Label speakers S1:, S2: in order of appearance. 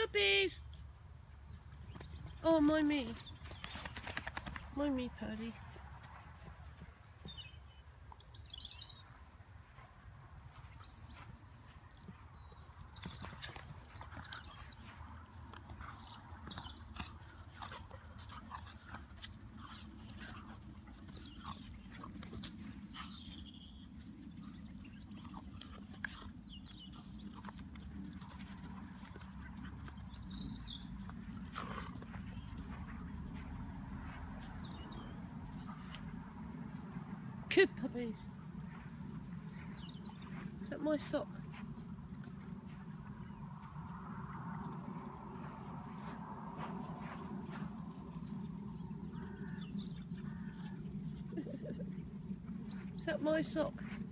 S1: puppies! Oh, mind me. Mind me, Paddy. Good puppies. Is that my sock? Is that my sock?